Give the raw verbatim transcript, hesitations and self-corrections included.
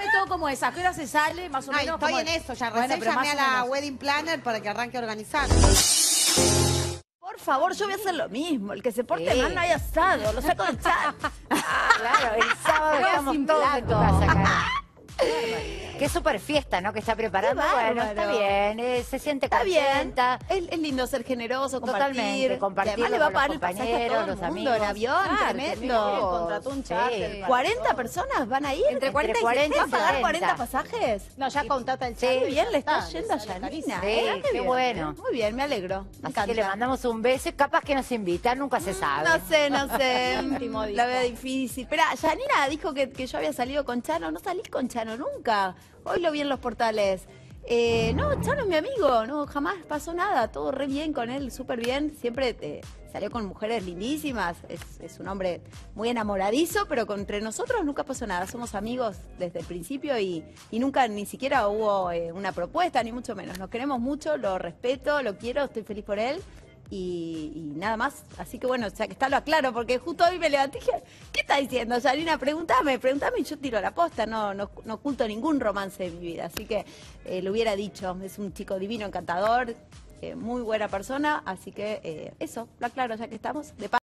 contame todo cómo es. ¿A qué hora se sale? Más o Ay, menos. estoy ¿cómo en es? eso, ya Bueno, recién pero llamé a más o la menos. wedding planner para que arranque a organizar. Por favor, yo voy a hacer lo mismo. El que se porte Sí. mal no hay asado, lo saco del chat. Claro, el sábado Quedó estamos sin todos en tu plato. casa, Karen. Qué super fiesta, ¿no? Que está preparando. Qué Bueno, bárbaro. está bien, eh, se siente Está bien. contenta. Es, es lindo ser generoso, compartir. Totalmente, Y compartirlo además le va a con pagar los el pasaje a todo compañeros, el los mundo en amigos. avión, Claro, tremendo. contrató un charter. Sí. ¿cuarenta personas van a ir? Entre cuarenta y cuarenta y ¿Va a pagar sesenta. cuarenta pasajes? No, ya contrata el Sí, charter. Qué y bien ya le está está, yendo a sale Yanina. Sí, ¿eh? qué bueno. Muy bien, me alegro. Me Así que encanta. le mandamos un beso y capaz que nos invitan, nunca se sabe. No sé, no sé. Íntimo, dijo. La veo difícil. Espera, Yanina dijo que, que yo había salido con Chano. No salís con Chano nunca. Hoy lo vi en los portales. Eh, no, Chano es mi amigo. No, jamás pasó nada. Todo re bien con él, súper bien. Siempre eh, salió con mujeres lindísimas. Es, es un hombre muy enamoradizo, pero con- entre nosotros nunca pasó nada. Somos amigos desde el principio y, y nunca ni siquiera hubo eh, una propuesta, ni mucho menos. Nos queremos mucho, lo respeto, lo quiero, estoy feliz por él. Y, y nada más, así que bueno, ya que está lo aclaro, porque justo hoy me levanté y dije, ¿qué está diciendo, Yanina? Pregúntame, pregúntame y yo tiro la posta, no, no, no oculto ningún romance de mi vida, así que eh, lo hubiera dicho, es un chico divino, encantador, eh, muy buena persona, así que eh, eso, lo aclaro ya que estamos, de